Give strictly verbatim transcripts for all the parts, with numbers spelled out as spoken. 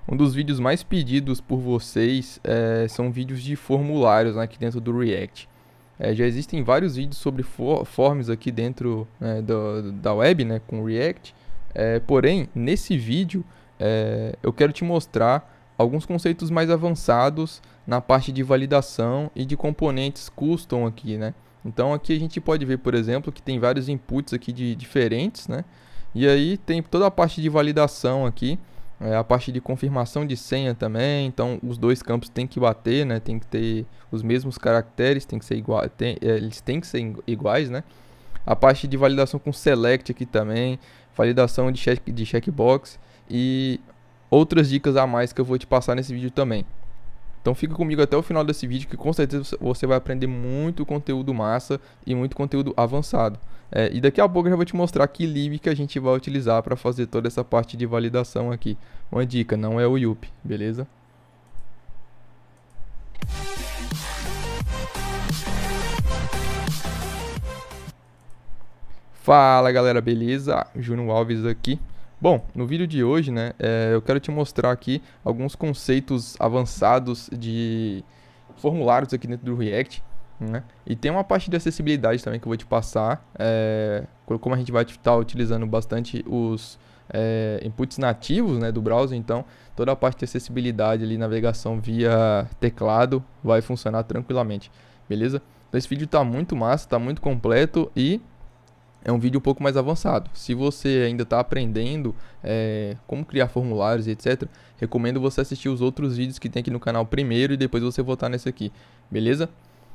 Um dos vídeos mais pedidos por vocês é, são vídeos de formulários, né, aqui dentro do React. É, já existem vários vídeos sobre for forms aqui dentro, né, do, da web, né, com React. É, porém, nesse vídeo é, eu quero te mostrar alguns conceitos mais avançados na parte de validação e de componentes custom aqui, né? Então aqui a gente pode ver, por exemplo, que tem vários inputs aqui de diferentes, né? E aí tem toda a parte de validação aqui, é, a parte de confirmação de senha também. Então os dois campos tem que bater, né? Tem que ter os mesmos caracteres, tem que ser igual, tem, é, eles têm que ser iguais, né? A parte de validação com select aqui também, validação de, check, de checkbox e outras dicas a mais que eu vou te passar nesse vídeo também. Então fica comigo até o final desse vídeo que com certeza você vai aprender muito conteúdo massa e muito conteúdo avançado. É, e daqui a pouco eu já vou te mostrar que lib que a gente vai utilizar para fazer toda essa parte de validação aqui. Uma dica, não é o Y U P, beleza? Fala galera, beleza? Júnior Alves aqui. Bom, no vídeo de hoje, né, é, eu quero te mostrar aqui alguns conceitos avançados de formulários aqui dentro do React, né? E tem uma parte de acessibilidade também que eu vou te passar, é, como a gente vai estar utilizando bastante os é, inputs nativos, né, do browser, então toda a parte de acessibilidade ali, navegação via teclado, vai funcionar tranquilamente, beleza? Então esse vídeo tá muito massa, tá muito completo e é um vídeo um pouco mais avançado. Se você ainda está aprendendo é, como criar formulários e etcétera, recomendo você assistir os outros vídeos que tem aqui no canal primeiro e depois você voltar nesse aqui, beleza?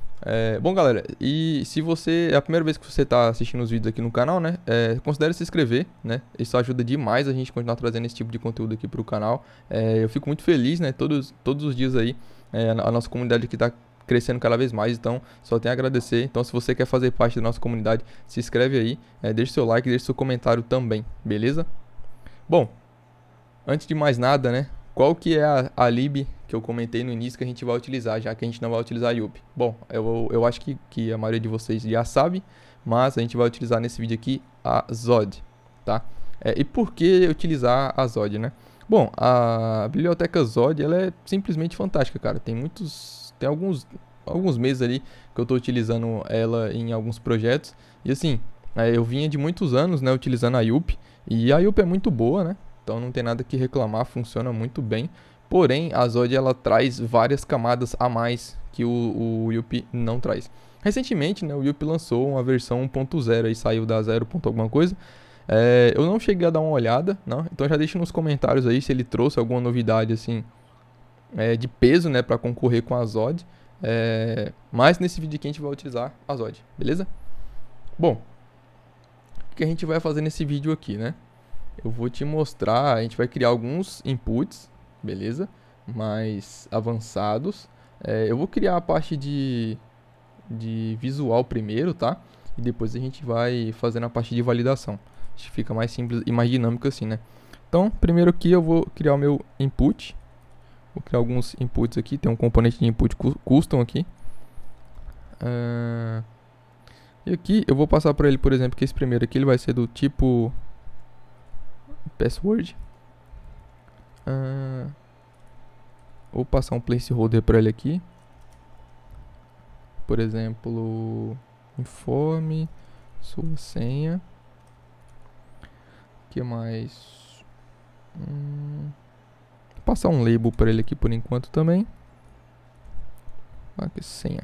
É, bom galera, e se você é a primeira vez que você está assistindo os vídeos aqui no canal, né, é, considere se inscrever, né? Isso ajuda demais a gente continuar trazendo esse tipo de conteúdo aqui para o canal. É, eu fico muito feliz, né? Todos, todos os dias aí é, a nossa comunidade aqui está crescendo cada vez mais, então só tenho a agradecer. Então se você quer fazer parte da nossa comunidade, se inscreve aí, é, deixe seu like, deixe seu comentário também, beleza? Bom, antes de mais nada, né, qual que é a, a lib que eu comentei no início que a gente vai utilizar, já que a gente não vai utilizar U P? Bom, eu, eu acho que, que a maioria de vocês já sabe, mas a gente vai utilizar nesse vídeo aqui a Zod, tá? É, e por que utilizar a Zod, né? Bom, a biblioteca Zod, ela é simplesmente fantástica, cara. Tem muitos, tem alguns, alguns meses ali que eu estou utilizando ela em alguns projetos. E assim, é, eu vinha de muitos anos, né, utilizando a U P. E a U P é muito boa, né? Então não tem nada que reclamar, funciona muito bem. Porém, a Zod, ela traz várias camadas a mais que o, o U P não traz. Recentemente, né, o U P lançou uma versão um ponto zero, aí saiu da zero. alguma coisa. É, eu não cheguei a dar uma olhada, não? Então já deixa nos comentários aí se ele trouxe alguma novidade assim é, de peso, né, para concorrer com a Zod. É, mas nesse vídeo aqui a gente vai utilizar a Zod, beleza? Bom, o que a gente vai fazer nesse vídeo aqui, né? Eu vou te mostrar, a gente vai criar alguns inputs, beleza? Mais avançados. É, eu vou criar a parte de, de visual primeiro, tá? E depois a gente vai fazendo a parte de validação. Acho que fica mais simples e mais dinâmico assim, né? Então, primeiro aqui eu vou criar o meu input. Vou criar alguns inputs aqui. Tem um componente de input custom aqui. Uh, e aqui eu vou passar para ele, por exemplo, que esse primeiro aqui ele vai ser do tipo password. Uh, vou passar um placeholder para ele aqui. Por exemplo, informe sua senha. Que mais? Hum, vou passar um label para ele aqui por enquanto também. Aqui, senha.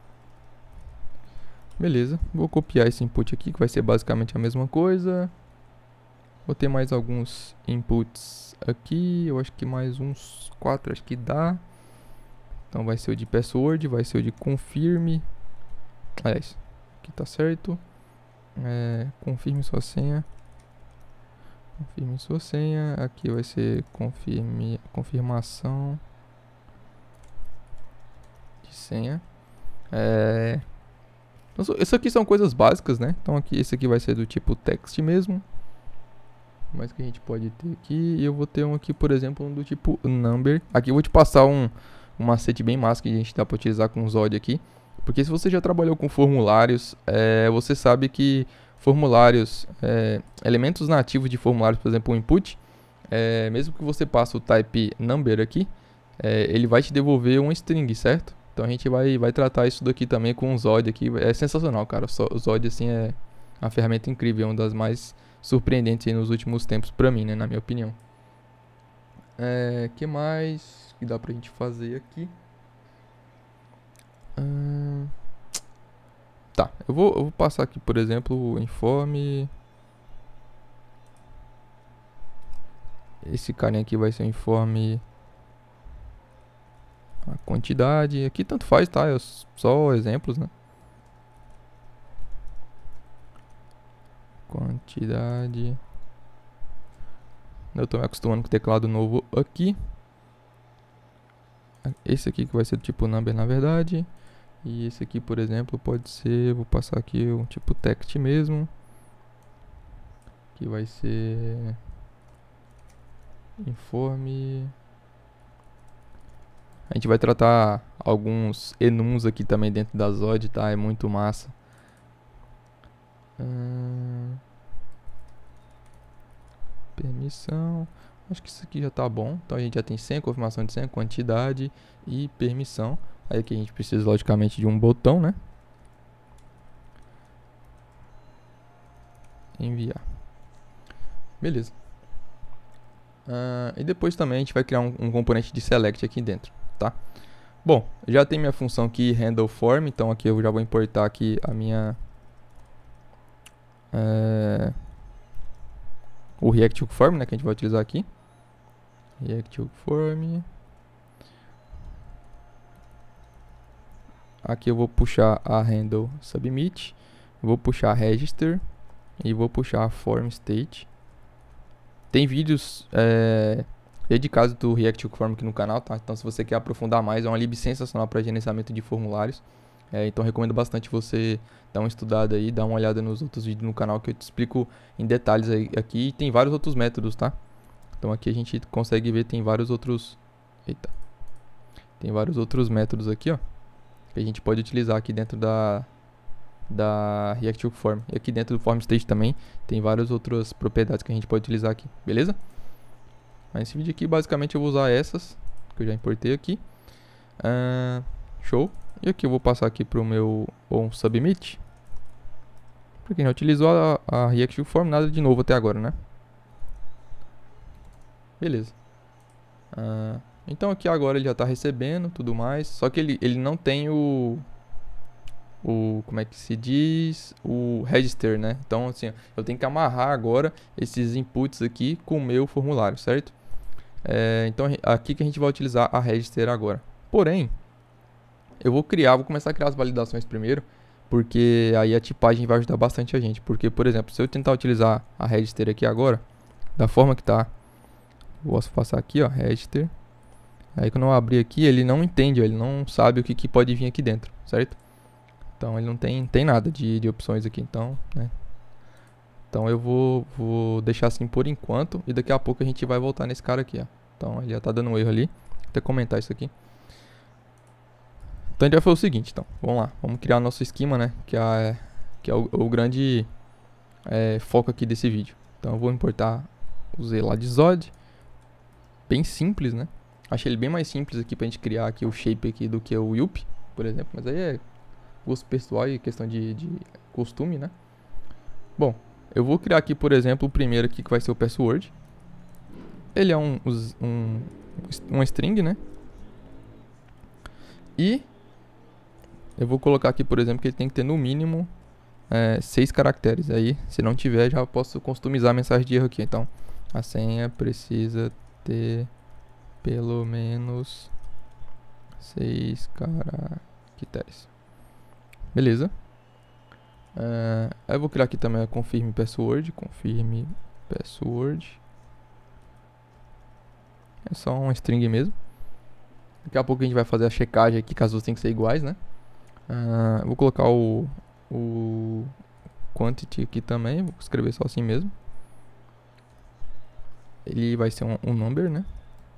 Beleza, vou copiar esse input aqui que vai ser basicamente a mesma coisa. Vou ter mais alguns inputs aqui, eu acho que mais uns quatro, acho que dá. Então vai ser o de password, vai ser o de confirme. Aliás, aqui tá certo. É, confirme sua senha. Confirme sua senha. Aqui vai ser confirme, confirmação de senha. É, então, isso aqui são coisas básicas, né? Então aqui, esse aqui vai ser do tipo text mesmo. Mas que a gente pode ter aqui. E eu vou ter um aqui, por exemplo, um do tipo number. Aqui eu vou te passar um, um macete bem massa que a gente dá para utilizar com o Zod aqui. Porque se você já trabalhou com formulários, é, você sabe que formulários, é, elementos nativos de formulários, por exemplo, o input, é, mesmo que você passe o type number aqui, é, ele vai te devolver um string, certo? Então a gente vai, vai tratar isso daqui também com o Zod aqui. É sensacional, cara. O Zod, assim, é uma ferramenta incrível, uma das mais surpreendentes aí nos últimos tempos pra mim, né? Na minha opinião. É, que mais que dá pra gente fazer aqui? Hum, tá, eu vou, eu vou passar aqui, por exemplo, o informe. Esse carinha aqui vai ser o informe. A quantidade. Aqui tanto faz, tá? É só exemplos, né? Quantidade. Eu tô me acostumando com o teclado novo aqui. Esse aqui que vai ser do tipo number, na verdade. E esse aqui, por exemplo, pode ser... Vou passar aqui um tipo text mesmo. Que vai ser... Informe... A gente vai tratar alguns enums aqui também dentro da Zod, tá? É muito massa. Hum... Permissão. Acho que isso aqui já tá bom. Então a gente já tem senha, confirmação de senha, quantidade e permissão. Aí aqui a gente precisa logicamente de um botão, né? Enviar. Beleza. Uh, e depois também a gente vai criar um, um componente de select aqui dentro, tá? Bom, já tem minha função aqui handle form, então aqui eu já vou importar aqui a minha é, o React Hook Form, né, que a gente vai utilizar aqui. React Hook Form. Aqui eu vou puxar a handle submit, vou puxar a register e vou puxar a form state. Tem vídeos é, dedicados do React Hook Form aqui no canal, tá? Então se você quer aprofundar mais, é uma lib sensacional para gerenciamento de formulários. É, então recomendo bastante você dar uma estudada aí, dar uma olhada nos outros vídeos no canal que eu te explico em detalhes aí, aqui. E tem vários outros métodos, tá? Então aqui a gente consegue ver, tem vários outros... Eita. Tem vários outros métodos aqui, ó. Que a gente pode utilizar aqui dentro da... da React Hook Form. E aqui dentro do Form State também tem várias outras propriedades que a gente pode utilizar aqui, beleza? Mas nesse vídeo aqui basicamente eu vou usar essas que eu já importei aqui. uh, Show. E aqui eu vou passar aqui para o meu on submit. Para quem já utilizou a, a React Hook Form, nada de novo até agora, né? Beleza. uh, Então aqui agora ele já está recebendo tudo mais. Só que ele, ele não tem o o, como é que se diz, o register, né? Então assim, eu tenho que amarrar agora esses inputs aqui com o meu formulário, certo? É, então aqui que a gente vai utilizar a register agora. Porém, eu vou criar, vou começar a criar as validações primeiro, porque aí a tipagem vai ajudar bastante a gente. Porque, por exemplo, se eu tentar utilizar a register aqui agora, da forma que tá, vou passar aqui, ó, register. Aí quando eu abrir aqui, ele não entende, ele não sabe o que, que pode vir aqui dentro, certo? Então ele não tem, tem nada de, de opções aqui, então, né? Então eu vou, vou deixar assim por enquanto e daqui a pouco a gente vai voltar nesse cara aqui, ó. Então ele já tá dando um erro ali, vou até comentar isso aqui. Então a gente vai fazer o seguinte, então, vamos lá, vamos criar nosso esquema, né? Que é, que é o, o grande é, foco aqui desse vídeo. Então eu vou importar o Z lá de Zod, bem simples, né? Achei ele bem mais simples aqui pra gente criar aqui o shape aqui do que o Yup, por exemplo, mas aí é gosto pessoal e questão de, de costume, né? Bom, eu vou criar aqui, por exemplo, o primeiro aqui que vai ser o password. Ele é um, um, um string, né? E eu vou colocar aqui, por exemplo, que ele tem que ter no mínimo é, seis caracteres. Aí, se não tiver, já posso customizar a mensagem de erro aqui. Então, a senha precisa ter pelo menos seis caracteres. Beleza. Uh, aí eu vou criar aqui também a confirme password. Confirme password. É só um string mesmo. Daqui a pouco a gente vai fazer a checagem aqui, caso tenham que ser iguais, né? Uh, vou colocar o, o quantity aqui também. Vou escrever só assim mesmo. Ele vai ser um, um number, né?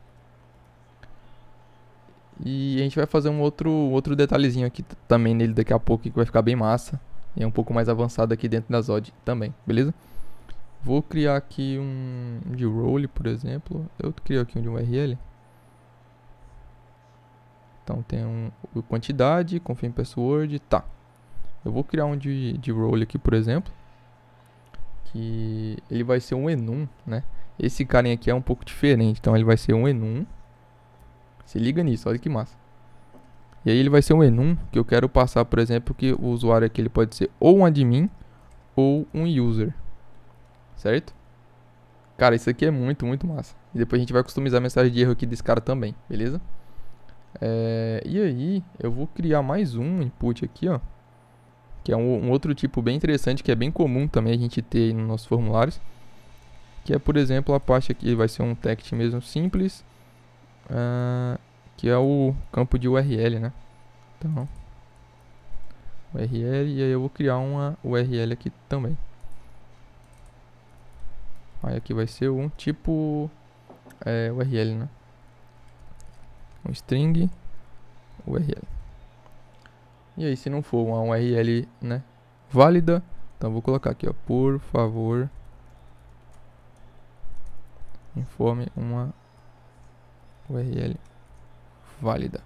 E a gente vai fazer um outro, outro detalhezinho aqui também nele daqui a pouco, que vai ficar bem massa. E é um pouco mais avançado aqui dentro da Zod também, beleza? Vou criar aqui um de role, por exemplo. Eu crio aqui um de U R L. Então tem um quantidade, confirm password, tá. Eu vou criar um de, de role aqui, por exemplo. Que ele vai ser um enum, né? Esse carinha aqui é um pouco diferente, então ele vai ser um enum. Se liga nisso, olha que massa. E aí ele vai ser um enum que eu quero passar, por exemplo, que o usuário aqui ele pode ser ou um admin ou um user. Certo? Cara, isso aqui é muito, muito massa. E depois a gente vai customizar a mensagem de erro aqui desse cara também, beleza? É, e aí, eu vou criar mais um input aqui, ó. Que é um, um outro tipo bem interessante, que é bem comum também a gente ter aí nos nossos formulários. Que é, por exemplo, a parte aqui vai ser um text mesmo simples. Uh, que é o campo de U R L, né? Então, U R L, e aí eu vou criar uma U R L aqui também. Aí aqui vai ser um tipo é, U R L, né? Um string U R L. E aí, se não for uma U R L, né, válida, então vou colocar aqui, ó, por favor, informe uma U R L válida.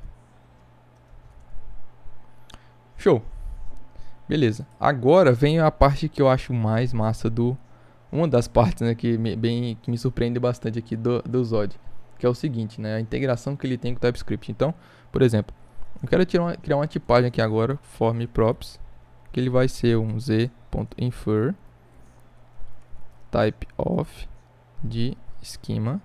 Show. Beleza. Agora vem a parte que eu acho mais massa do... Uma das partes, né, que me, bem, que me surpreende bastante aqui do, do Zod. Que é o seguinte, né, a integração que ele tem com o TypeScript. Então, por exemplo, eu quero tirar uma, criar uma tipagem aqui agora, form props, que ele vai ser um z.infer type of de schema.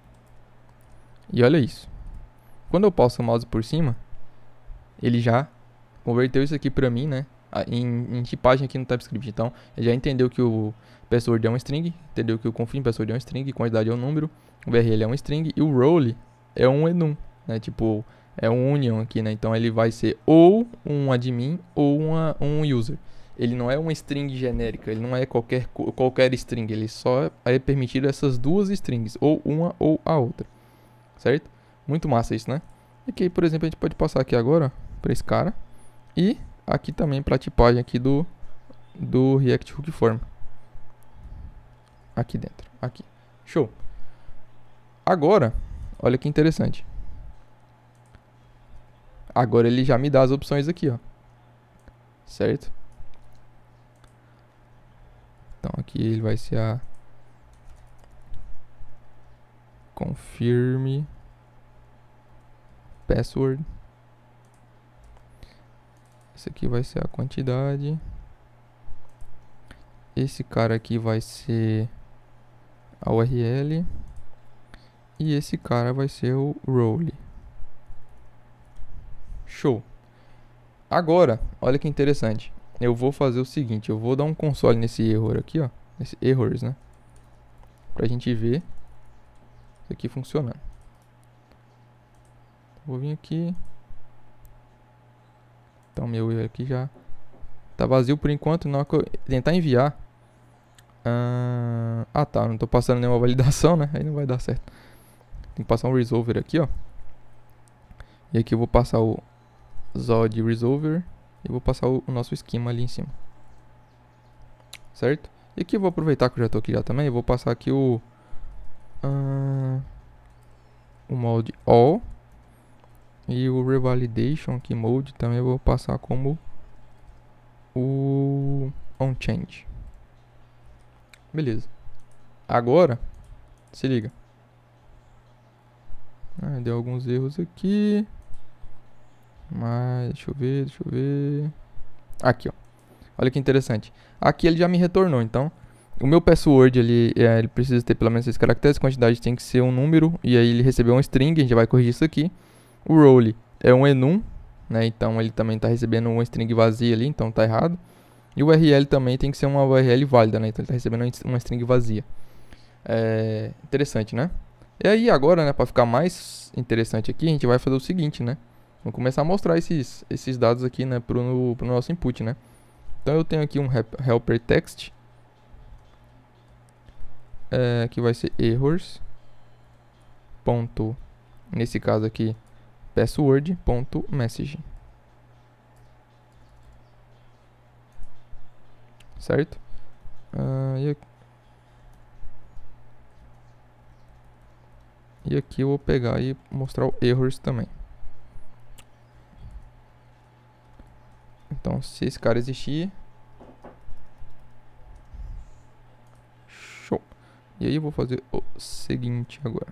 E olha isso. Quando eu passo o mouse por cima, ele já converteu isso aqui pra mim, né, em, em tipagem aqui no TypeScript. Então, ele já entendeu que o password é um string, entendeu que o confirm password é um string, quantidade é um número, o U R L é um string e o role é um enum, né, tipo, é um union aqui, né, então ele vai ser ou um admin ou uma, um user. Ele não é uma string genérica, ele não é qualquer, qualquer string, ele só é permitido essas duas strings, ou uma ou a outra, certo? Muito massa isso, né? E aqui, por exemplo, a gente pode passar aqui agora para esse cara e aqui também para a tipagem aqui do, do React Hook Form. Aqui dentro, aqui. Show. Agora, olha que interessante. Agora ele já me dá as opções aqui, ó. Certo? Então aqui ele vai ser a confirm password. Esse aqui vai ser a quantidade. Esse cara aqui vai ser a U R L. E esse cara vai ser o role. Show. Agora, olha que interessante. Eu vou fazer o seguinte, eu vou dar um console nesse error aqui, ó. Nesse errors, né? Pra gente ver isso aqui funcionando. Vou vir aqui. Então meu erro aqui já tá vazio por enquanto. Na hora que eu tentar enviar. Uh, ah tá, não tô passando nenhuma validação, né? Aí não vai dar certo. Tem que passar um resolver aqui, ó. E aqui eu vou passar o Zod resolver. E vou passar o, o nosso esquema ali em cima. Certo? E aqui eu vou aproveitar que eu já tô aqui já também. Eu vou passar aqui o... Uh, o mode all. E o revalidation aqui mode também eu vou passar como o onChange. Beleza. Agora, se liga. Ah, deu alguns erros aqui. Mas, deixa eu ver, deixa eu ver. Aqui, ó. Olha que interessante. Aqui ele já me retornou, então... O meu password, ele, é, ele precisa ter pelo menos seis caracteres. A quantidade tem que ser um número. E aí ele recebeu um string, a gente vai corrigir isso aqui. O role é um enum, né? Então ele também está recebendo uma string vazia ali, então tá errado. E o U R L também tem que ser uma U R L válida, né? Então ele está recebendo uma string vazia. É interessante, né? E aí agora, né, para ficar mais interessante aqui, a gente vai fazer o seguinte, né? Vamos começar a mostrar esses, esses dados aqui, né, pro, pro nosso input, né? Então eu tenho aqui um helper text, é, que vai ser errors, ponto, nesse caso aqui, password.message. Certo? Uh, e aqui, E aqui eu vou pegar e mostrar o errors também. Então, se esse cara existir... Show! E aí eu vou fazer o seguinte agora.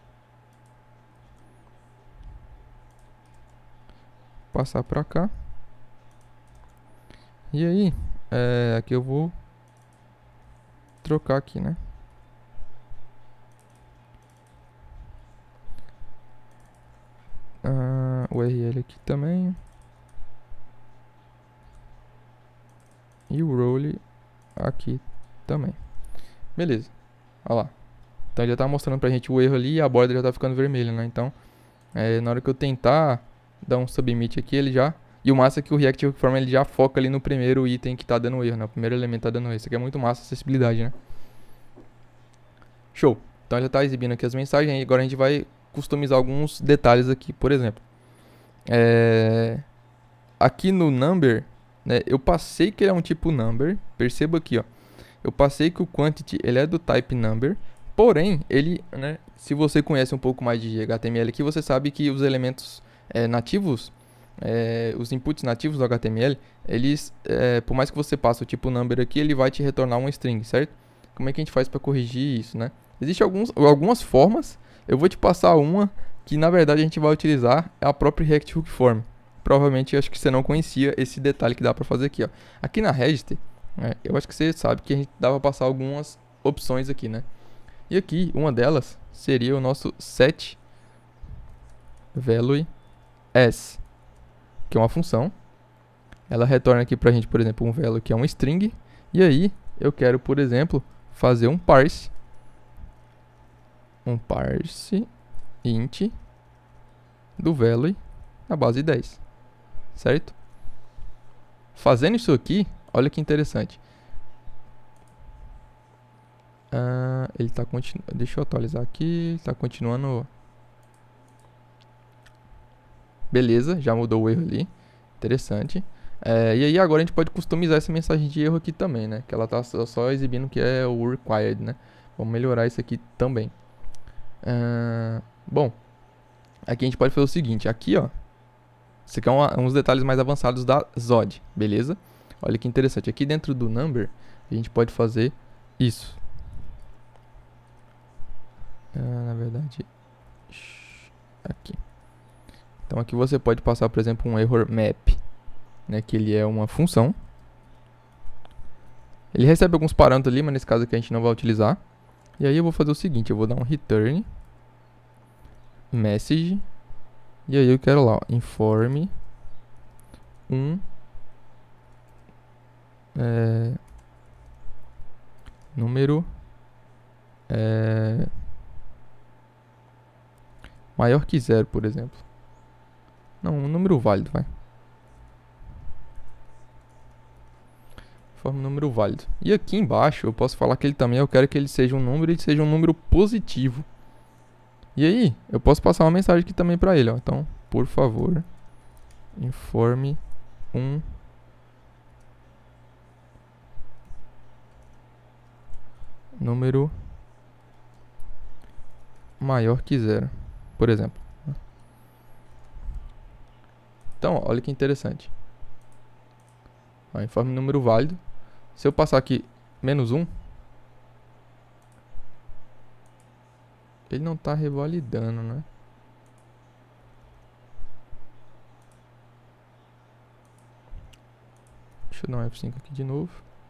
Passar pra cá. E aí, é, aqui eu vou trocar aqui, né? Ah, o U R L aqui também. E o role aqui também. Beleza. Olha lá. Então ele já tá mostrando pra gente o erro ali e a borda já tá ficando vermelha, né? Então, é, na hora que eu tentar dar um submit aqui, ele já... E o massa é que o React Hookform ele já foca ali no primeiro item que tá dando erro, né? O primeiro elemento tá dando erro. Isso aqui é muito massa, acessibilidade, né? Show. Então ele já tá exibindo aqui as mensagens. E agora a gente vai customizar alguns detalhes aqui. Por exemplo, é... aqui no number, né? Eu passei que ele é um tipo number. Perceba aqui, ó. Eu passei que o quantity ele é do type number. Porém, ele, né? Se você conhece um pouco mais de H T M L aqui, você sabe que os elementos é, nativos... É, os inputs nativos do H T M L, eles, é, por mais que você passe o tipo number aqui, ele vai te retornar um string, certo? Como é que a gente faz para corrigir isso, né? Existem alguns, algumas formas, eu vou te passar uma que na verdade a gente vai utilizar, é a própria React Hookform. Provavelmente, acho que você não conhecia esse detalhe que dá para fazer aqui, ó. Aqui na Registry, é, eu acho que você sabe que a gente dá para passar algumas opções aqui, né? E aqui, uma delas seria o nosso set value as, que é uma função. Ela retorna aqui pra gente, por exemplo, um value que é um string. E aí, eu quero, por exemplo, fazer um parse. Um parse int do value na base dez. Certo? Fazendo isso aqui, olha que interessante. Ah, ele tá continuando... Deixa eu atualizar aqui. Ele tá continuando... Beleza, já mudou o erro ali. Interessante. É, e aí agora a gente pode customizar essa mensagem de erro aqui também, né? Que ela tá só, só exibindo que é o required, né? Vamos melhorar isso aqui também. Uh, bom, aqui a gente pode fazer o seguinte. Aqui, ó. Isso aqui é uma, uns detalhes mais avançados da Zod, beleza? Olha que interessante. Aqui dentro do number, a gente pode fazer isso. Uh, na verdade... Aqui. Então aqui você pode passar, por exemplo, um error map, né, que ele é uma função. Ele recebe alguns parâmetros ali, mas nesse caso aqui a gente não vai utilizar. E aí eu vou fazer o seguinte, eu vou dar um return message. E aí eu quero lá, ó, inform um é, número é, maior que zero, por exemplo. Não, um número válido, vai. Forma um número válido. E aqui embaixo eu posso falar que ele também, eu quero que ele seja um número e seja um número positivo. E aí, eu posso passar uma mensagem aqui também para ele, ó. Então, por favor, informe um número maior que zero, por exemplo. Então, olha que interessante. Ó, informe número válido. Se eu passar aqui menos um, ele não está revalidando, né? Deixa eu dar um F cinco aqui de novo.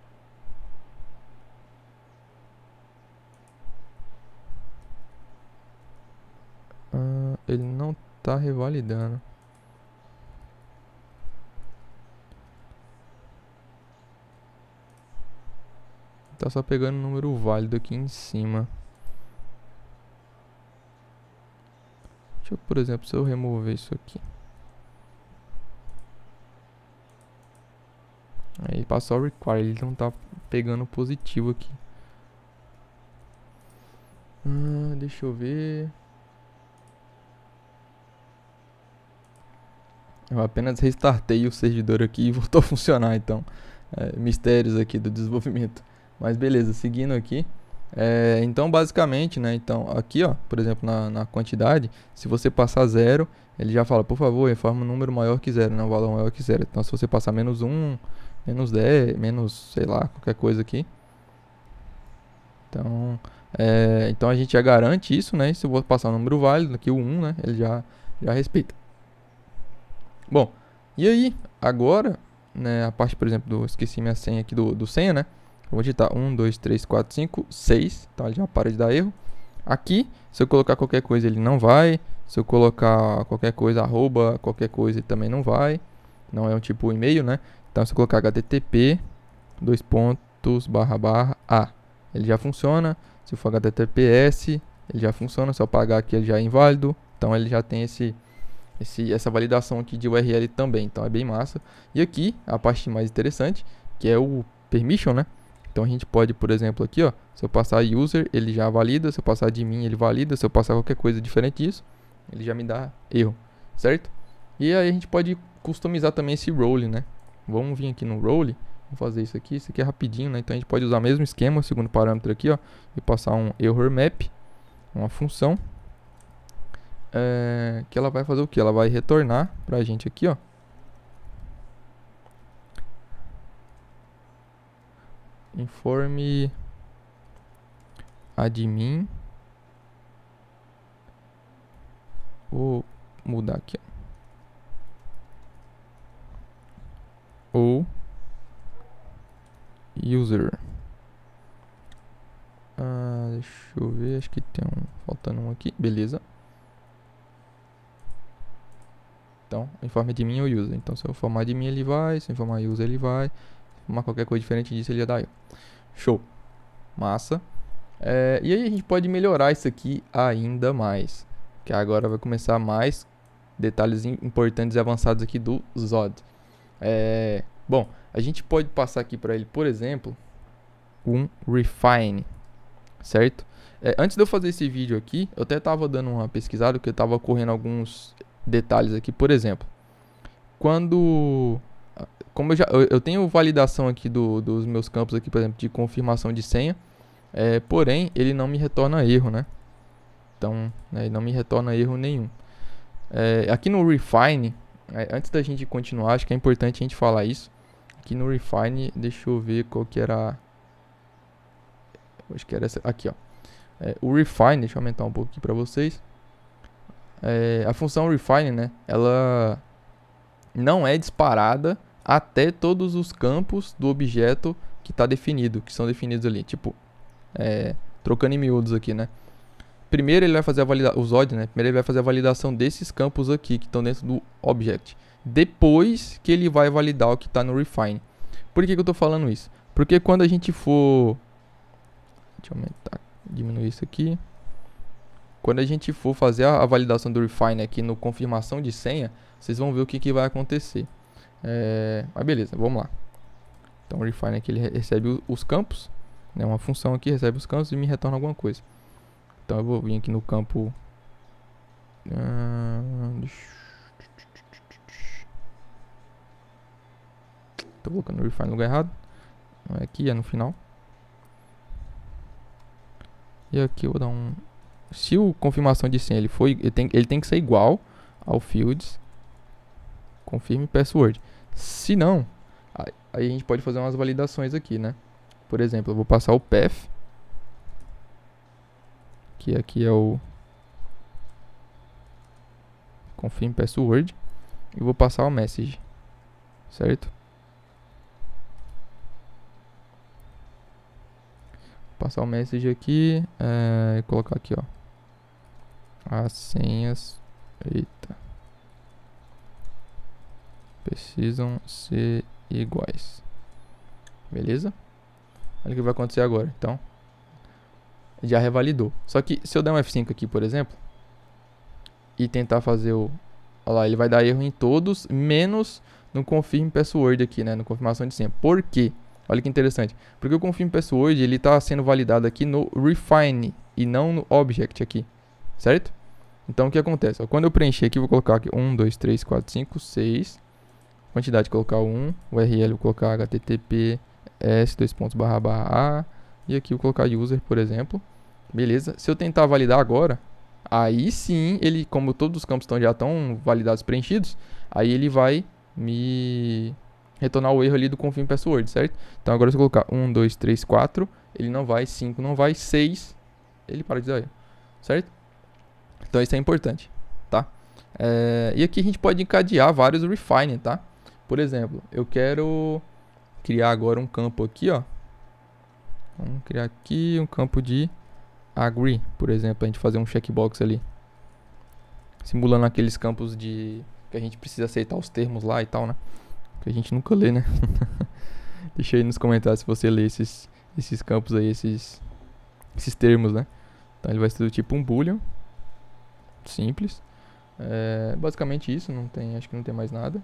Ah, ele não está revalidando. Tá só pegando o número válido aqui em cima. Deixa eu, por exemplo, se eu remover isso aqui. Aí passou o require, ele não tá pegando positivo aqui. Ah, deixa eu ver. Eu apenas restartei o servidor aqui e voltou a funcionar, então. É, mistérios aqui do desenvolvimento. Mas beleza, seguindo aqui. É, então, basicamente, né? Então, aqui, ó, por exemplo, na, na quantidade, se você passar zero, ele já fala, por favor, informa um número maior que zero, né? Um valor maior que zero. Então, se você passar menos um, menos dez, menos, sei lá, qualquer coisa aqui. Então, é, então a gente já garante isso, né? E se eu vou passar um número válido, aqui o um, né? Ele já, já respeita. Bom, e aí, agora, né? A parte, por exemplo, do... Esqueci minha senha aqui do, do senha, né? Eu vou digitar um, dois, três, quatro, cinco, seis. Então ele já para de dar erro. Aqui, se eu colocar qualquer coisa, ele não vai. Se eu colocar qualquer coisa, arroba, qualquer coisa, ele também não vai. Não é um tipo e-mail, né? Então se eu colocar http, dois pontos, barra, barra, a. Ele já funciona. Se for H T T P S, ele já funciona. Se eu apagar aqui, ele já é inválido. Então ele já tem esse, esse, essa validação aqui de U R L também. Então é bem massa. E aqui, a parte mais interessante, que é o permission, né? Então a gente pode, por exemplo, aqui, ó, se eu passar user, ele já valida. Se eu passar de mim, ele valida. Se eu passar qualquer coisa diferente disso, ele já me dá erro, certo? E aí a gente pode customizar também esse role, né? Vamos vir aqui no role. Vamos fazer isso aqui, isso aqui é rapidinho, né? Então a gente pode usar o mesmo esquema, o segundo parâmetro aqui, ó, e passar um error map, uma função, é, que ela vai fazer o que? Ela vai retornar pra gente aqui, ó, informe admin, vou mudar aqui, ó, ou user. Ah, deixa eu ver, acho que tem um, faltando um aqui, beleza. Então, informe de mim ou user. Então, se eu informar de mim, ele vai. Se eu informar user, ele vai. Se eu informar qualquer coisa diferente disso, ele já dá erro. Show. Massa. É, e aí a gente pode melhorar isso aqui ainda mais. Que agora vai começar mais detalhes importantes e avançados aqui do Zod. É, bom, a gente pode passar aqui para ele, por exemplo, um refine, certo? É, antes de eu fazer esse vídeo aqui, eu até estava dando uma pesquisada, porque eu estava correndo alguns detalhes aqui. Por exemplo, quando, como eu já eu, eu tenho validação aqui do, dos meus campos aqui, por exemplo, de confirmação de senha, é, porém ele não me retorna erro, né? Então, né, ele não me retorna erro nenhum. É, aqui no refine, é, antes da gente continuar, acho que é importante a gente falar isso. Aqui no refine, deixa eu ver qual que era. Acho que era essa aqui, ó. É, o refine, deixa eu aumentar um pouco aqui para vocês. É, a função refine, né, ela não é disparada até todos os campos do objeto que está definido, que são definidos ali, tipo, é, trocando em miúdos aqui, né. Primeiro ele vai fazer a validação, o Zod, né, primeiro ele vai fazer a validação desses campos aqui que estão dentro do object. Depois que ele vai validar o que está no refine. Por que que eu estou falando isso? Porque quando a gente for, deixa eu aumentar, diminuir isso aqui. Quando a gente for fazer a, a validação do refine aqui no confirmação de senha, vocês vão ver o que, que vai acontecer. É, mas beleza, vamos lá. Então o refine aqui ele recebe o, os campos, né, uma função aqui recebe os campos e me retorna alguma coisa. Então eu vou vir aqui no campo. Uh, Tô colocando o refine no lugar errado. Não é aqui, é no final. E aqui eu vou dar um. Se o confirmação de senha ele foi, ele tem, ele tem que ser igual ao fields confirme password. Se não, aí, aí a gente pode fazer umas validações aqui, né? Por exemplo, eu vou passar o path, que aqui é o confirme password, e vou passar o message, certo? Vou passar o message aqui, é, e colocar aqui, ó, as senhas, eita, precisam ser iguais, beleza? Olha o que vai acontecer agora. Então, já revalidou. Só que se eu der um F cinco aqui, por exemplo, e tentar fazer o, olha lá, ele vai dar erro em todos, menos no confirm password aqui, né, no confirmação de senha. Por quê? Olha que interessante. Porque o confirm password, ele está sendo validado aqui no refine e não no object aqui, certo? Então o que acontece? Ó, quando eu preencher aqui, vou colocar aqui um, dois, três, quatro, cinco, seis. Quantidade, colocar um. U R L, vou colocar https, dois pontos, barra, barra, a. E aqui eu vou colocar user, por exemplo. Beleza. Se eu tentar validar agora, aí sim, ele, como todos os campos estão, já estão validados, preenchidos, aí ele vai me retornar o erro ali do confirm password, certo? Então agora se eu colocar um, dois, três, quatro, ele não vai, cinco não vai, seis, ele para de dar erro, certo? Então isso é importante, tá? É, e aqui a gente pode encadear vários refine, tá? Por exemplo, eu quero criar agora um campo aqui, ó. Vamos criar aqui um campo de agree, por exemplo, a gente fazer um checkbox ali, simulando aqueles campos de que a gente precisa aceitar os termos lá e tal, né? Que a gente nunca lê, né? Deixa aí nos comentários se você lê esses, esses campos aí, esses, esses termos, né? Então ele vai ser do tipo um boolean, simples. É basicamente isso, não tem, acho que não tem mais nada.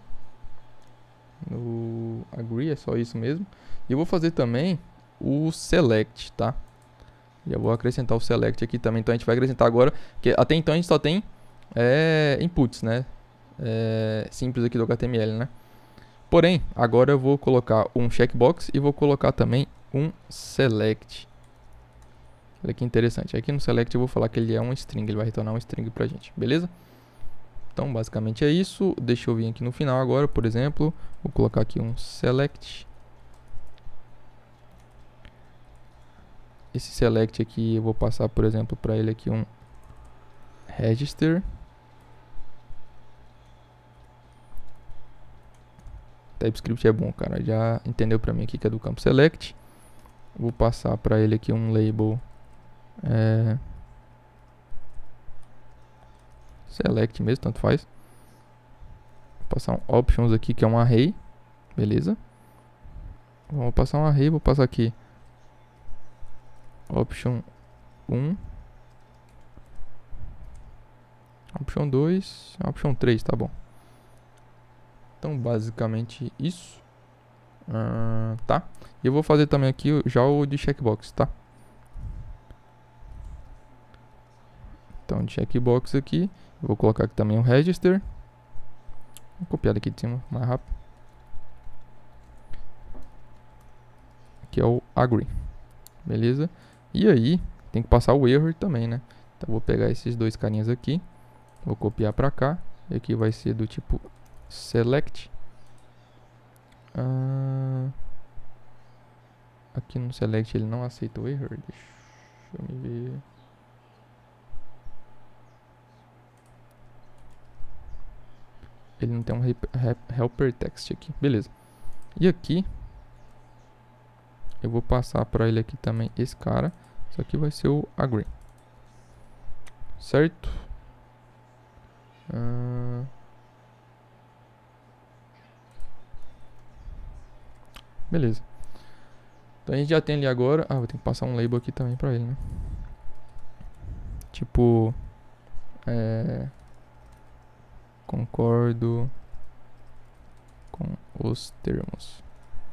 No agree é só isso mesmo. E eu vou fazer também o select, tá? Já vou acrescentar o select aqui também. Então a gente vai acrescentar agora, que até então a gente só tem é, inputs, né? É, simples aqui do H T M L, né? Porém, agora eu vou colocar um checkbox e vou colocar também um select. Olha que interessante. Aqui no select eu vou falar que ele é um string, ele vai retornar um string pra gente, beleza? Então basicamente é isso. Deixa eu vir aqui no final agora, por exemplo, vou colocar aqui um select. Esse select aqui eu vou passar, por exemplo, para ele aqui um register. TypeScript é bom, cara. Já entendeu para mim aqui que é do campo select. Vou passar para ele aqui um label é, select mesmo, tanto faz. Vou passar um options aqui que é um array, beleza? Vou passar um array, vou passar aqui option um, option dois, option três, tá bom. Então basicamente isso, uh, tá? E eu vou fazer também aqui já o de checkbox, tá? Então de checkbox aqui, eu vou colocar aqui também o register. Vou copiar daqui de cima mais rápido. Aqui é o agree, beleza? E aí tem que passar o error também, né? Então vou pegar esses dois carinhas aqui, vou copiar pra cá. E aqui vai ser do tipo select. Uh, aqui no select ele não aceita o error. Deixa eu me ver. Ele não tem um helper text aqui, beleza? E aqui eu vou passar para ele aqui também esse cara. Isso aqui vai ser o agree, certo? Uh, beleza. Então a gente já tem ali agora. Ah, vou ter que passar um label aqui também para ele, né? Tipo, é, concordo com os termos.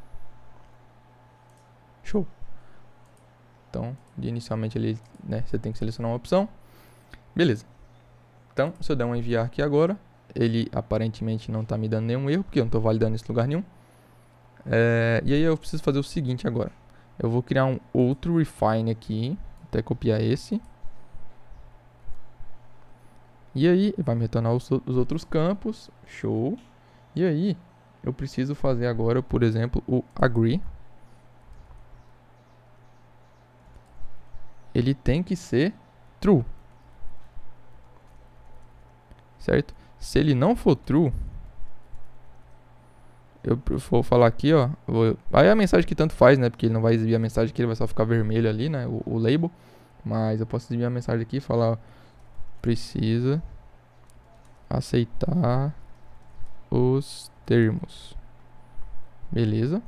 Show. Então, de inicialmente ele, né, você tem que selecionar uma opção. Beleza. Então, se eu der um enviar aqui agora, ele aparentemente não está me dando nenhum erro, porque eu não estou validando esse lugar nenhum. É, e aí eu preciso fazer o seguinte agora. Eu vou criar um outro refine aqui, até copiar esse. E aí, vai me retornar os, os outros campos. Show. E aí, eu preciso fazer agora, por exemplo, o agree. Ele tem que ser true, certo? Se ele não for true, eu vou falar aqui, ó. Vou, aí a mensagem que tanto faz, né? Porque ele não vai exibir a mensagem aqui, ele vai só ficar vermelho ali, né? O, o label. Mas eu posso exibir a mensagem aqui e falar, ó, precisa aceitar os termos. Beleza.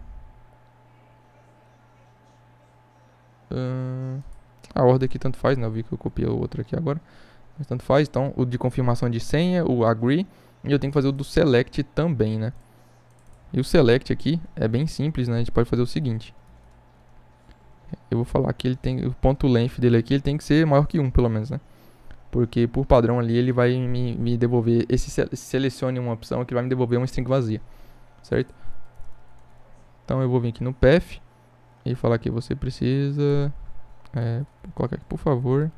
Uh, a ordem aqui tanto faz, né? Eu vi que eu copiei o outro aqui agora. Mas tanto faz. Então, o de confirmação de senha, o agree. E eu tenho que fazer o do select também, né? E o select aqui é bem simples, né? A gente pode fazer o seguinte. Eu vou falar que ele tem... O ponto length dele aqui, ele tem que ser maior que um, pelo menos, né? Porque por padrão ali, ele vai me, me devolver... Esse se, selecione uma opção que vai me devolver uma string vazia. Certo? Então, eu vou vir aqui no path. e falar que você precisa, é, vou colocar aqui, por favor,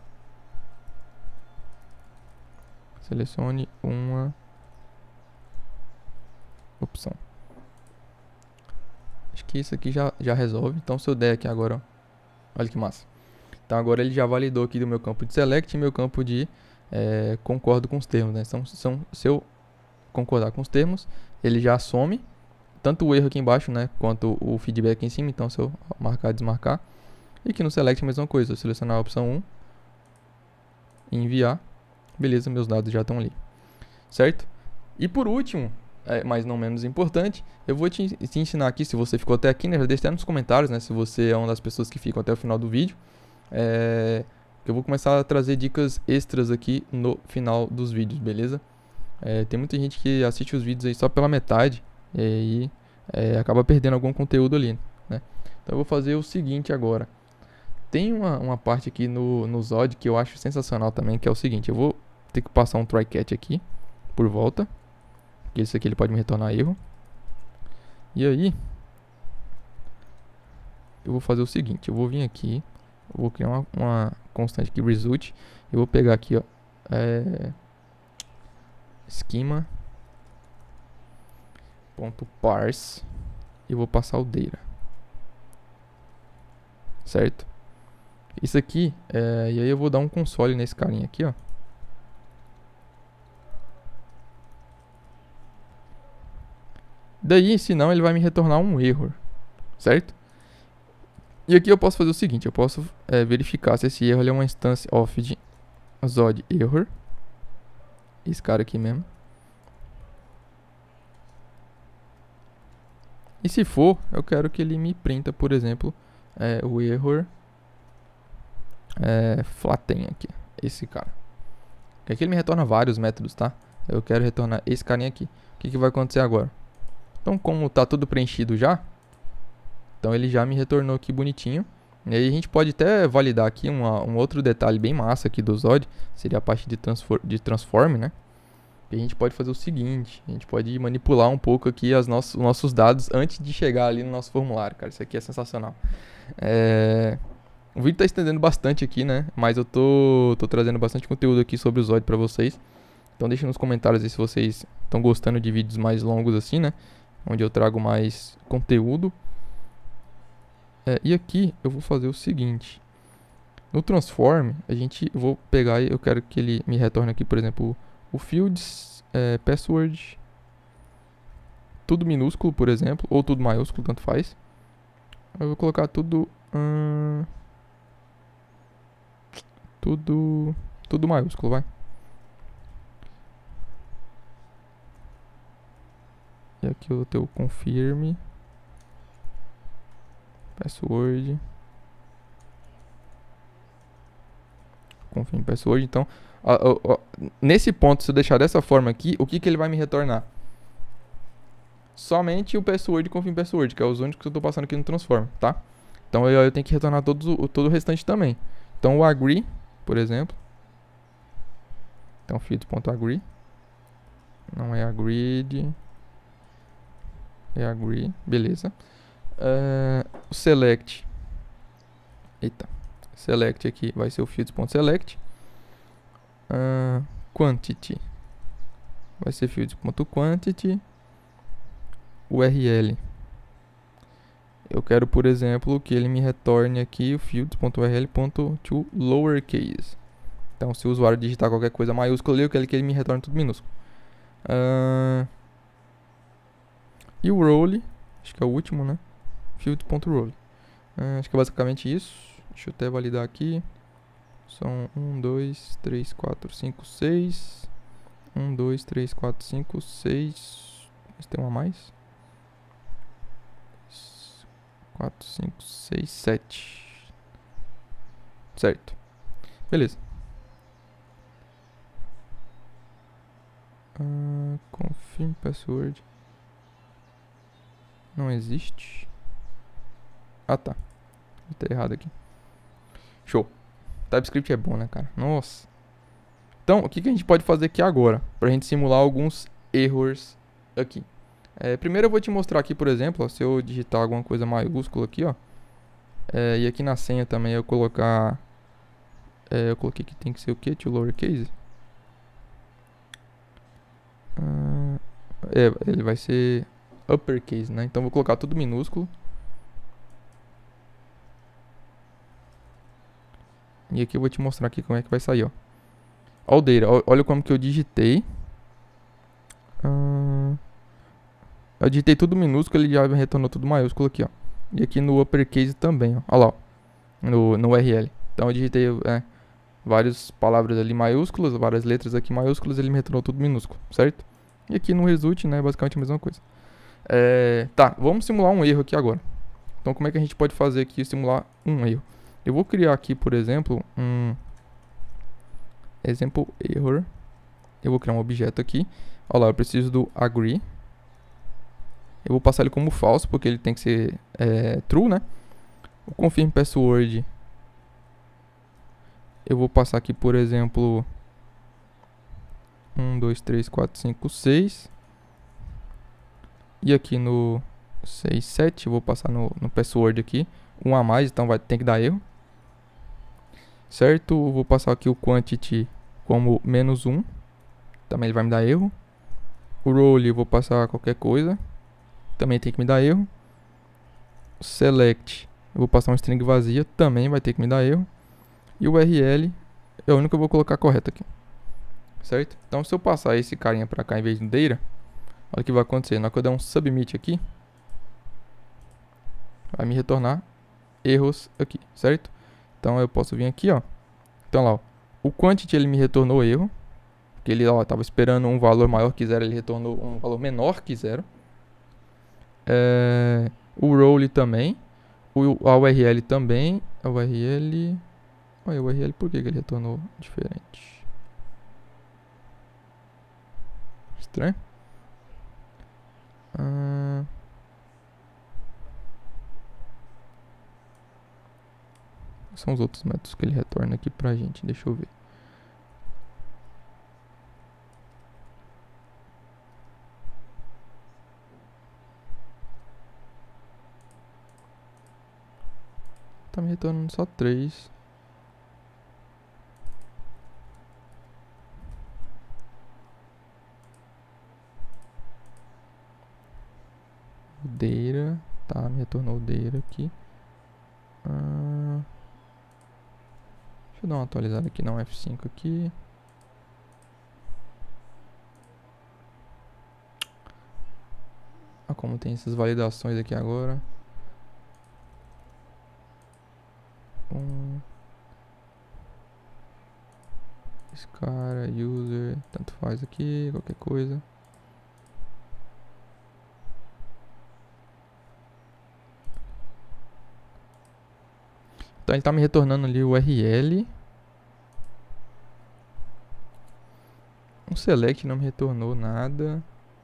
selecione uma opção. Acho que isso aqui já, já resolve. Então se eu der aqui agora, ó, olha que massa. Então agora ele já validou aqui do meu campo de select e meu campo de é, concordo com os termos, né? Então, são, se eu concordar com os termos, ele já some tanto o erro aqui embaixo, né, quanto o feedback em cima. Então se eu marcar e desmarcar, e aqui no select a mesma coisa, eu selecionar a opção um e enviar, beleza, meus dados já estão ali, certo? E por último, é, mas não menos importante, eu vou te, te ensinar aqui, se você ficou até aqui, né, já deixa até nos comentários, né, se você é uma das pessoas que ficam até o final do vídeo, é, eu vou começar a trazer dicas extras aqui no final dos vídeos, beleza? É, tem muita gente que assiste os vídeos aí só pela metade e aí é, acaba perdendo algum conteúdo ali, né? Então eu vou fazer o seguinte agora. Tem uma, uma parte aqui no, no Zod que eu acho sensacional também, que é o seguinte. Eu vou ter que passar um try catch aqui por volta, porque esse aqui ele pode me retornar erro. E aí eu vou fazer o seguinte, eu vou vir aqui, eu vou criar uma, uma constante aqui, result. Eu vou pegar aqui, ó, é, schema ponto parse e vou passar o data, certo? Isso aqui, é, e aí eu vou dar um console nesse carinha aqui, ó. Daí, senão ele vai me retornar um erro, certo? E aqui eu posso fazer o seguinte, eu posso é, verificar se esse erro é uma instância of de Zod error. Esse cara aqui mesmo. E se for, eu quero que ele me printa, por exemplo, é, o error é, flatten aqui, esse cara. Porque aqui ele me retorna vários métodos, tá? Eu quero retornar esse carinha aqui. O que, que vai acontecer agora? Então, como tá tudo preenchido já, então ele já me retornou aqui bonitinho. E aí a gente pode até validar aqui uma, um outro detalhe bem massa aqui do Zod, seria a parte de, transfor de transform, né? E a gente pode fazer o seguinte, a gente pode manipular um pouco aqui as nossos, os nossos dados antes de chegar ali no nosso formulário, cara. Isso aqui é sensacional. É... O vídeo tá estendendo bastante aqui, né? Mas eu tô, tô trazendo bastante conteúdo aqui sobre o Zod pra vocês. Então deixa nos comentários aí se vocês estão gostando de vídeos mais longos assim, né? Onde eu trago mais conteúdo. É, e aqui eu vou fazer o seguinte. No transform, a gente, eu vou pegar e eu quero que ele me retorne aqui, por exemplo, o fields, é, password, tudo minúsculo, por exemplo, ou tudo maiúsculo, tanto faz. Eu vou colocar tudo, hum, tudo, tudo maiúsculo, vai. E aqui eu vou ter o confirm, password, confirm password. Então, ó, ó, ó, nesse ponto, se eu deixar dessa forma aqui, o que, que ele vai me retornar? Somente o password e confirm password, que é os únicos que eu estou passando aqui no transform, tá? Então eu, eu tenho que retornar todos, o, todo o restante também. Então o agree, por exemplo. Então fields.agree. Não é agreed. É agree, beleza. Uh, o select. Eita. Select aqui vai ser o fields.select. Uh, quantity vai ser fields.quantity. U R L. Eu quero, por exemplo, que ele me retorne aqui o fields.url.toLowerCase. Então, se o usuário digitar qualquer coisa maiúscula ali, eu quero que ele me retorne tudo minúsculo. Uh, e o role, acho que é o último, né? Fields.role. Uh, acho que é basicamente isso. Deixa eu até validar aqui. São um, dois, três, quatro, cinco, seis. um, dois, três, quatro, cinco, seis. Mas tem uma a mais. quatro, cinco, seis, sete. Certo. Beleza. Uh, confirm password. Não existe. Ah, tá. Tá errado aqui. Show. TypeScript é bom, né, cara? Nossa. Então, o que, que a gente pode fazer aqui agora? Pra gente simular alguns erros aqui. É, primeiro eu vou te mostrar aqui, por exemplo, ó, se eu digitar alguma coisa maiúscula aqui, ó. É, e aqui na senha também eu colocar... É, eu coloquei que tem que ser o que? To lowercase? Ah, é, ele vai ser uppercase, né? Então vou colocar tudo minúsculo. E aqui eu vou te mostrar aqui como é que vai sair, ó. Ó o data, ó, olha como que eu digitei. Ah, eu digitei tudo minúsculo, ele já retornou tudo maiúsculo aqui, ó. E aqui no uppercase também, ó. Olha lá, ó. No, no U R L. Então eu digitei é, várias palavras ali maiúsculas, várias letras aqui maiúsculas, ele me retornou tudo minúsculo, certo? E aqui no result, né, basicamente a mesma coisa. É, tá, vamos simular um erro aqui agora. Então como é que a gente pode fazer aqui, simular um erro? Eu vou criar aqui, por exemplo, um example error. Eu vou criar um objeto aqui. Olha lá, eu preciso do agree. Eu vou passar ele como false, porque ele tem que ser é, true, né? O confirm password. Eu vou passar aqui, por exemplo, um, dois, três, quatro, cinco, seis. E aqui no seis, sete, eu vou passar no, no password aqui. Um a mais, então vai ter que dar erro. Certo? Eu vou passar aqui o quantity como menos um. Também ele vai me dar erro. O role eu vou passar qualquer coisa. Também tem que me dar erro. Select, eu vou passar uma string vazia. Também vai ter que me dar erro. E o U R L é o único que eu vou colocar correto aqui. Certo? Então se eu passar esse carinha pra cá em vez do data, olha o que vai acontecer. Na hora que eu der um submit aqui, vai me retornar erros aqui, certo? Então eu posso vir aqui, ó. Então lá, ó, o quantity ele me retornou erro. Porque ele, ó, tava esperando um valor maior que zero, ele retornou um valor menor que zero. É, o role também. O, a U R L também. A U R L... Olha, a U R L, por que, que ele retornou diferente? Estranho. Ah... São os outros métodos que ele retorna aqui pra gente. Deixa eu ver. Tá me retornando só três. O data. Tá, me retornou o data aqui. Ah... Deixa eu dar uma atualizada aqui no F cinco aqui. Ah, como tem essas validações aqui agora. Um... Esse cara, user, tanto faz aqui, qualquer coisa. Então ele tá me retornando ali o U R L. O select não me retornou nada.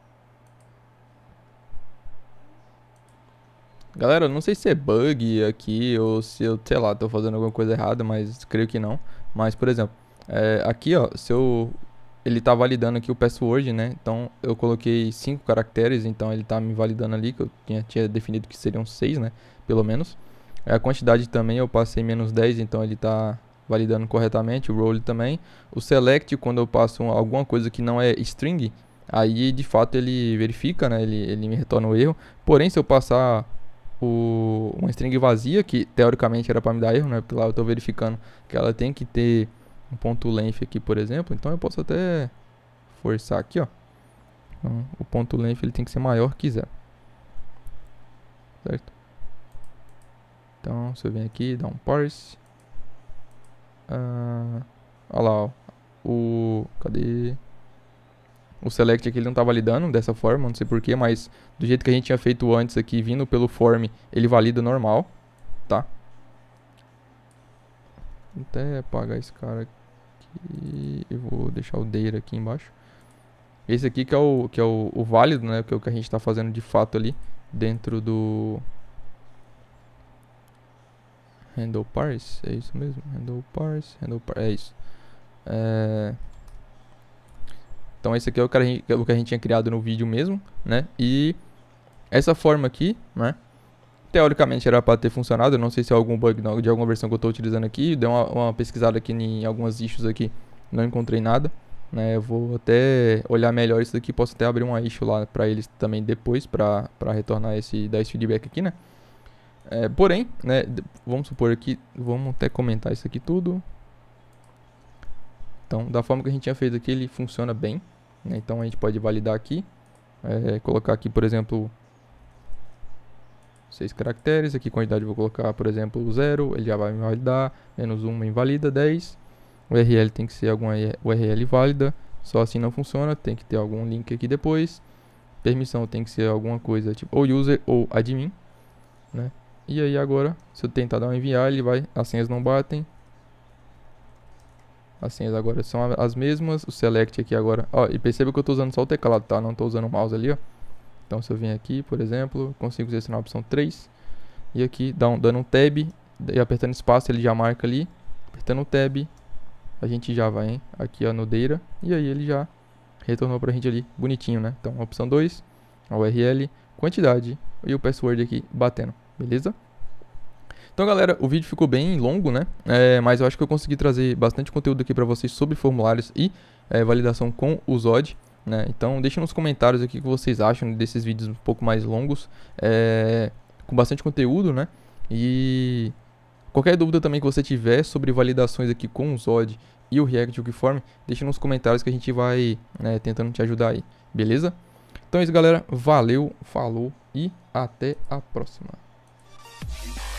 Galera, eu não sei se é bug aqui ou se eu, sei lá, tô fazendo alguma coisa errada, mas creio que não. Mas, por exemplo, é, aqui, ó, se eu... Ele tá validando aqui o password, né? Então, eu coloquei cinco caracteres, então ele tá me validando ali, que eu tinha, tinha definido que seriam seis, né? Pelo menos. A quantidade também eu passei menos dez, então ele tá validando corretamente. O role também. O select, quando eu passo alguma coisa que não é string, aí de fato ele verifica, né? Ele, ele me retorna o erro. Porém, se eu passar o, uma string vazia, que teoricamente era para me dar erro, né? Porque lá eu tô verificando que ela tem que ter um ponto length aqui, por exemplo. Então eu posso até forçar aqui, ó. Então, o ponto length ele tem que ser maior que zero. Certo? Então, se eu vir aqui, dar um parse. Ah, olha lá, ó. O... Cadê? O select aqui ele não tá validando dessa forma, não sei porquê, mas do jeito que a gente tinha feito antes aqui, vindo pelo form, ele valida normal, tá? Vou até apagar esse cara aqui. Eu vou deixar o data aqui embaixo. Esse aqui que é o, que é o, o válido, né? Que é o que a gente tá fazendo de fato ali dentro do... Handle parse, é isso mesmo? Handle parse, handle parse, é isso. É... Então esse aqui é o que, a gente, o que a gente tinha criado no vídeo mesmo, né? E essa forma aqui, né? Teoricamente era para ter funcionado, eu não sei se é algum bug de alguma versão que eu estou utilizando aqui. Dei uma, uma pesquisada aqui em algumas issues aqui, não encontrei nada, né? Eu vou até olhar melhor isso daqui, posso até abrir uma issue lá para eles também depois, para retornar esse, dar esse feedback aqui, né? É, porém, né, vamos supor aqui, vamos até comentar isso aqui tudo. Então, da forma que a gente tinha feito aqui, ele funciona bem, né? Então a gente pode validar aqui, é, colocar aqui, por exemplo, seis caracteres, aqui quantidade eu vou colocar, por exemplo, zero, ele já vai me validar, menos um invalida, dez, o U R L tem que ser alguma U R L válida, só assim não funciona, tem que ter algum link aqui depois, permissão tem que ser alguma coisa tipo ou user ou admin, né? E aí agora, se eu tentar dar um enviar, ele vai, as senhas não batem, as senhas agora são as mesmas, o select aqui agora, ó, e perceba que eu estou usando só o teclado, tá? Não estou usando o mouse ali, ó. Então, se eu vim aqui, por exemplo, consigo selecionar a opção três. E aqui, dá um, dando um tab, e apertando espaço, ele já marca ali. Apertando o tab, a gente já vai hein, aqui ó, no Data. E aí ele já retornou pra gente ali, bonitinho, né? Então, opção dois, a U R L, quantidade e o password aqui batendo, beleza? Então, galera, o vídeo ficou bem longo, né? É, mas eu acho que eu consegui trazer bastante conteúdo aqui pra vocês sobre formulários e é, validação com o Zod. Né? Então deixa nos comentários aqui o que vocês acham desses vídeos um pouco mais longos, é, com bastante conteúdo, né? E qualquer dúvida também que você tiver sobre validações aqui com o Zod e o React Hookform, deixa nos comentários que a gente vai né, tentando te ajudar aí, beleza? Então é isso, galera, valeu, falou e até a próxima.